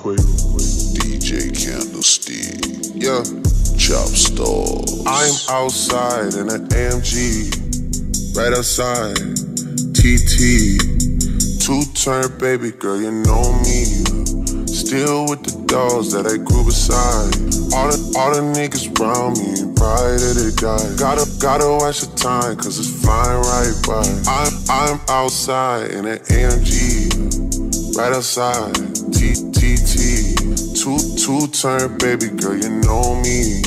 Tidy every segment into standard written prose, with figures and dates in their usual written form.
quick. DJ Candlestick, yeah, Chop Stars. I'm outside in an AMG, right outside, TT. Two-turn baby girl, you know me. Still with the dogs that I grew beside. All the niggas around me, pride of the guy. Gotta watch the time, cause it's flying right by. I'm outside in an AMG, right outside, TT. Two-turn baby girl, you know me.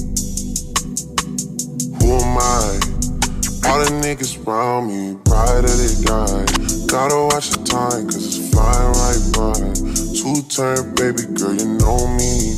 Who am I? All the niggas around me, pride of the guy. Gotta watch the time, cause it's flying right by. Two-turn baby girl, you know me.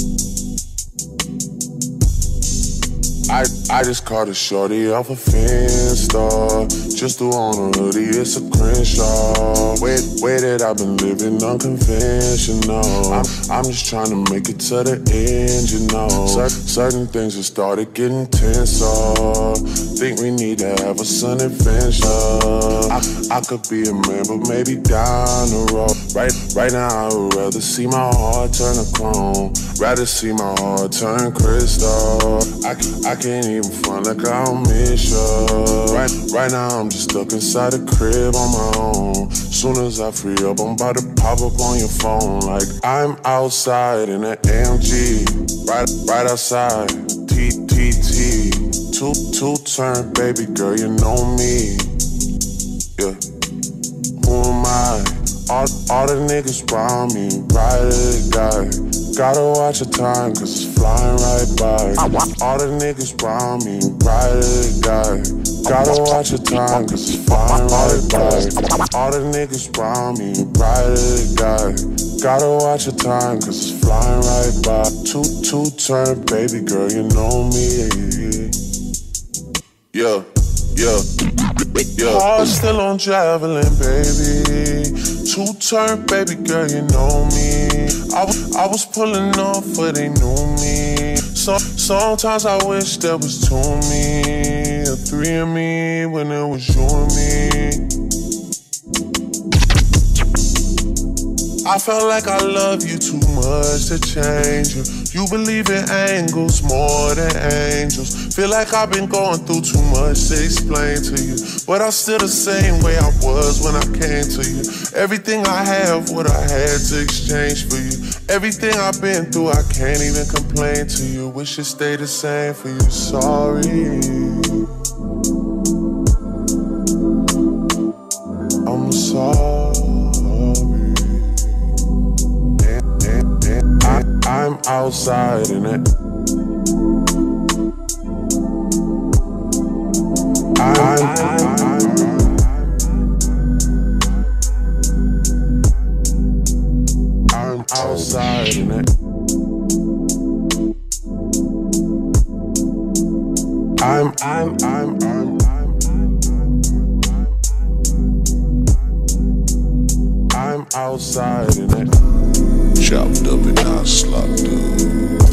I just caught a shorty off a Finsta. Just threw on a hoodie, it's a Crenshaw. Way that I've been living unconventional. I'm just trying to make it to the end, you know. Certain things have started getting tenser. Think we need to have a sun adventure. I could be a man, but maybe down the road. Right now I would rather see my heart turn to chrome. Rather see my heart turn crystal. I can't even front like I don't miss you. Right now I'm just stuck inside the crib on my own. Soon as I free up, I'm about to pop up on your phone. Like I'm outside in an AMG, right outside, TT. Two-turn baby girl, you know me. Yeah, who am I? All the niggas around me, right of the guy. Gotta watch the time, cause it's flying right by. All the niggas around me, right of the guy. Gotta watch the time, cause it's flying right by. All the niggas around me, right of the guy. Gotta watch the time, cause it's flying right by. Two-turn baby girl, you know me. Yeah. Heart still on javelin, baby. Two-turn baby girl, you know me. I was pulling off, but they knew me. Sometimes I wish there was two of me, or three of me, when it was you and me. I felt like I love you too much to change you. You believe in angles more than angels. Feel like I've been going through too much to explain to you, but I'm still the same way I was when I came to you. Everything I have, what I had to exchange for you. Everything I've been through, I can't even complain to you. Wish it stayed the same for you, sorry. I'm sorry. I'm outside in it. I'm outside in it. I'm outside in it. Chopped up and not slopped up.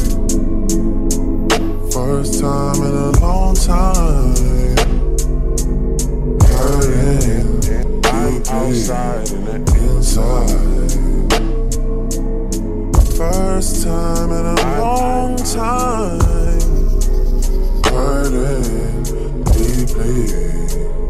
First time in a long time. Hurting. I'm outside in the inside. First time in a long time. Hurting deeply.